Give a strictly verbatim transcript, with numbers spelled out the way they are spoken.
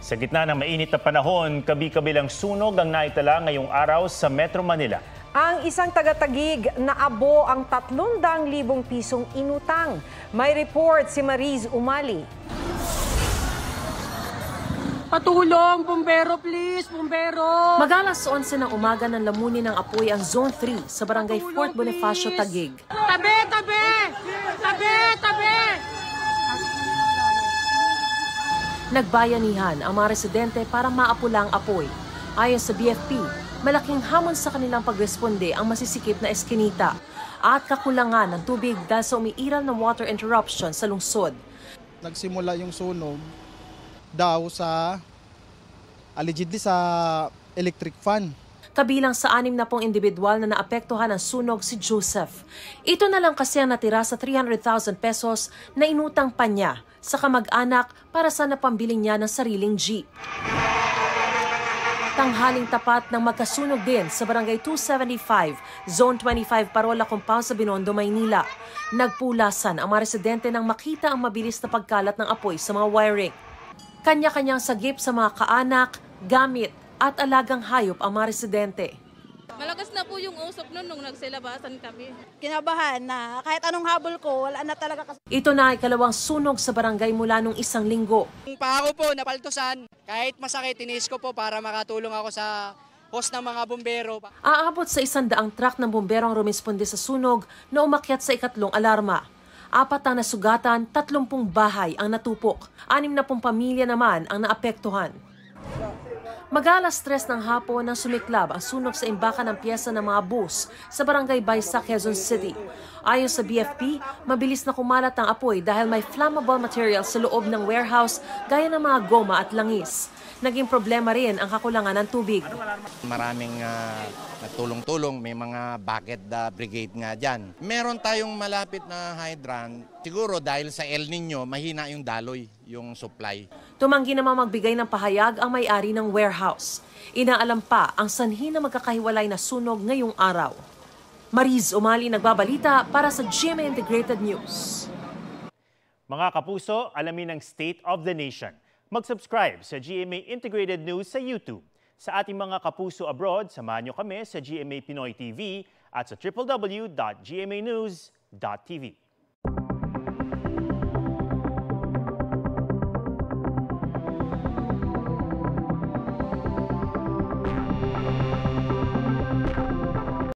Sa gitna ng mainit na panahon, kabi-kabilang sunog ang naitala ngayong araw sa Metro Manila. Ang isang taga-Taguig na abo ang tatlong daang libong pisong inutang. May report si Mariz Umali. Patulong, bumbero please, bumbero! Mag-alas onse ng umaga ng lamunin ng apoy ang Zone three sa Barangay Patulong, Fort Bonifacio, please. Taguig. Tabi, tabi! Tabi, tabi! Nagbayanihan ang mga residente para maapula ang apoy. Ayon sa B F P, malaking hamon sa kanilang pagresponde ang masisikip na eskinita at kakulangan ng tubig dahil sa umiiral ng water interruption sa lungsod. Nagsimula yung sunog daw sa allegedly sa electric fan. Kabilang sa anim na pong individual na naapektuhan ng sunog si Joseph. Ito na lang kasi ang natira sa three hundred thousand pesos na inutang pa niya sa kamag-anak para sa napambiling niya ng sariling jeep. Tanghaling tapat ng magkasunog din sa Barangay two seventy-five, Zone twenty-five, Parola Compound sa Binondo, Maynila. Nagpulasan ang mga residente nang makita ang mabilis na pagkalat ng apoy sa mga wiring. Kanya-kanyang sagip sa mga kaanak, gamit at alagang hayop ang mga residente. Malakas na po yung usok nun nung nagsilabasan kami. Kinabahan na kahit anong habol ko, wala na talaga kasi. Ito na ay ikalawang sunog sa barangay mula nung isang linggo. Yung paa ko po napaltusan, kahit masakit, tinis ko po para makatulong ako sa hose ng mga bumbero. Aabot sa isang daang truck ng bumbero ang rumisponde sa sunog na umakyat sa ikatlong alarma. Apat ang nasugatan, tatlumpung bahay ang natupok. Anim na pong pamilya naman ang naapektuhan. Mag-alas tres ng hapon nang sumiklab ang sunog sa imbakan ng piyesa ng mga bus sa Barangay Baysa, Quezon City. Ayon sa B F P, mabilis na kumalat ang apoy dahil may flammable material sa loob ng warehouse gaya ng mga goma at langis. Naging problema rin ang kakulangan ng tubig. Maraming uh, tulong-tulong, may mga bucket uh, brigade nga dyan. Meron tayong malapit na hydrant. Siguro dahil sa El Nino, mahina yung daloy, yung supply. Tumanggi naman magbigay ng pahayag ang may-ari ng warehouse. Inaalam pa ang sanhi na magkakahiwalay na sunog ngayong araw. Mariz Umali nagbabalita para sa G M A Integrated News. Mga kapuso, alamin ang State of the Nation. Mag-subscribe sa G M A Integrated News sa YouTube. Sa ating mga kapuso abroad, samahan nyo kami sa G M A Pinoy T V at sa w w w dot g m a news dot t v.